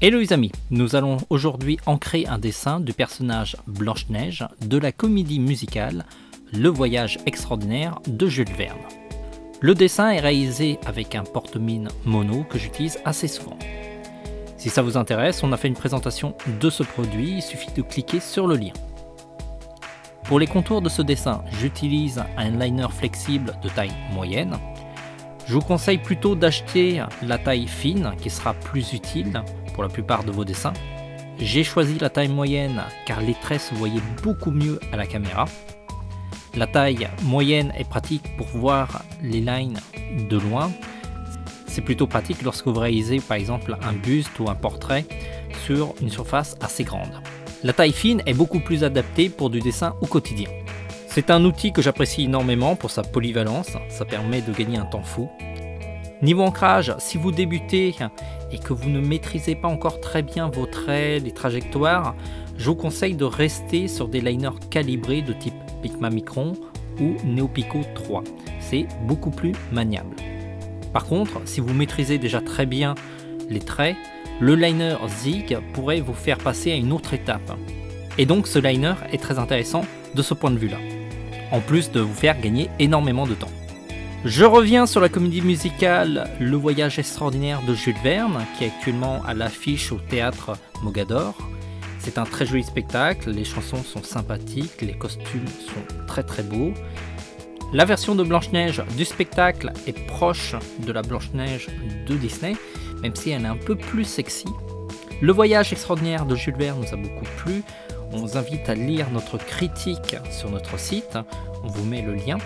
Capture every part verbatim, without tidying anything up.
Hello les amis, nous allons aujourd'hui ancrer un dessin du personnage Blanche-Neige de la comédie musicale Le Voyage extraordinaire de Jules Verne. Le dessin est réalisé avec un porte-mine mono que j'utilise assez souvent. Si ça vous intéresse, on a fait une présentation de ce produit, il suffit de cliquer sur le lien. Pour les contours de ce dessin, j'utilise un liner flexible de taille moyenne. Je vous conseille plutôt d'acheter la taille fine qui sera plus utile pour la plupart de vos dessins. J'ai choisi la taille moyenne car les traits se voyaient beaucoup mieux à la caméra. La taille moyenne est pratique pour voir les lines de loin. C'est plutôt pratique lorsque vous réalisez par exemple un buste ou un portrait sur une surface assez grande. La taille fine est beaucoup plus adaptée pour du dessin au quotidien. C'est un outil que j'apprécie énormément pour sa polyvalence, ça permet de gagner un temps fou. Niveau ancrage, si vous débutez et que vous ne maîtrisez pas encore très bien vos traits, les trajectoires, je vous conseille de rester sur des liners calibrés de type Picma Micron ou Neopico trois. C'est beaucoup plus maniable. Par contre, si vous maîtrisez déjà très bien les traits, le liner Zig pourrait vous faire passer à une autre étape. Et donc ce liner est très intéressant de ce point de vue-là, en plus de vous faire gagner énormément de temps. Je reviens sur la comédie musicale Le Voyage extraordinaire de Jules Verne, qui est actuellement à l'affiche au théâtre Mogador. C'est un très joli spectacle, les chansons sont sympathiques, les costumes sont très très beaux. La version de Blanche-Neige du spectacle est proche de la Blanche-Neige de Disney, même si elle est un peu plus sexy. Le Voyage extraordinaire de Jules Verne nous a beaucoup plu. On vous invite à lire notre critique sur notre site, on vous met le lien.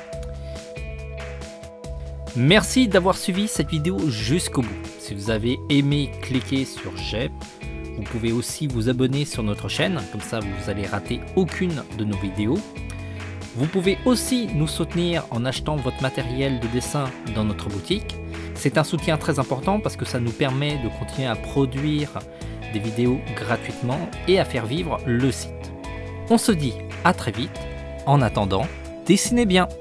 Merci d'avoir suivi cette vidéo jusqu'au bout. Si vous avez aimé, cliquez sur j'aime. Vous pouvez aussi vous abonner sur notre chaîne, comme ça vous n'allez rater aucune de nos vidéos. Vous pouvez aussi nous soutenir en achetant votre matériel de dessin dans notre boutique. C'est un soutien très important parce que ça nous permet de continuer à produire des vidéos gratuitement et à faire vivre le site. On se dit à très vite. En attendant, dessinez bien!